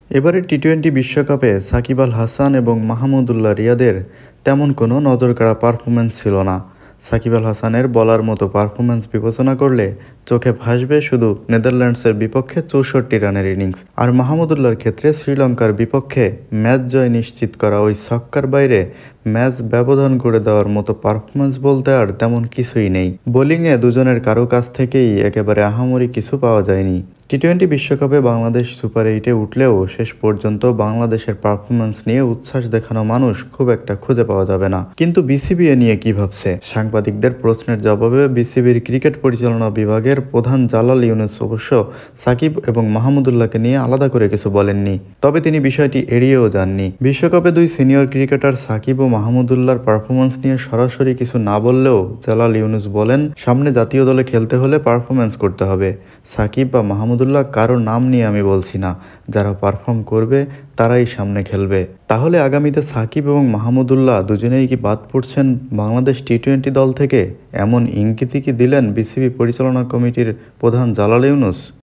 এবারের টি-টোয়েন্টি বিশ্বকাপে সাকিব আল হাসান এবং মাহমুদুল্লাহ রিয়াদের তেমন কোনো নজরকাড়া পারফরম্যান্স ছিল না। সাকিব আল হাসানের বলার মতো পারফরম্যান্স বিবেচনা করলে চোখে ভাসবে শুধু নেদারল্যান্ডসের বিপক্ষে ৬৪ রানের ইনিংস, আর মাহমুদুল্লাহর ক্ষেত্রে শ্রীলঙ্কার বিপক্ষে ম্যাচ জয় নিশ্চিত করা ওই ছক্কার বাইরে ম্যাচ ব্যবধান করে দেওয়ার মতো পারফরম্যান্স বলতে আর তেমন কিছুই নেই। বোলিংয়ে দুজনের কারো কাছ থেকেই একেবারে আহামরি কিছু পাওয়া যায়নি। টি-টোয়েন্টি বিশ্বকাপে বাংলাদেশ সুপার এইটে উঠলেও শেষ পর্যন্ত বাংলাদেশের পারফরম্যান্স নিয়ে উচ্ছ্বাস দেখানো মানুষ খুব একটা খুঁজে পাওয়া যাবে না। কিন্তু বিসিবি এ নিয়ে কি ভাবছে? সাংবাদিকদের প্রশ্নের জবাবে বিসিবির ক্রিকেট পরিচালনা বিভাগের প্রধান জালাল ইউনুস অবশ্য সাকিব এবং মাহমুদুল্লাহকে নিয়ে আলাদা করে কিছু বলেননি। তবে তিনি বিষয়টি এড়িয়েও যাননি। বিশ্বকাপে দুই সিনিয়র ক্রিকেটার সাকিব ও মাহমুদুল্লাহর পারফরম্যান্স নিয়ে সরাসরি কিছু না বললেও জালাল ইউনুস বলেন, সামনে জাতীয় দলে খেলতে হলে পারফরম্যান্স করতে হবে। সাকিব বা মাহমুদুল্লাহ কারো নাম নিয়ে আমি বলছি না, যারা পারফর্ম করবে তারাই সামনে খেলবে। তাহলে আগামীতে সাকিব এবং মাহমুদুল্লাহ দুজনেই কি বাদ পড়ছেন বাংলাদেশ টি-টোয়েন্টি দল থেকে? এমন ইঙ্গিতই কি দিলেন বিসিবি পরিচালনা কমিটির প্রধান জালাল ইউনুস?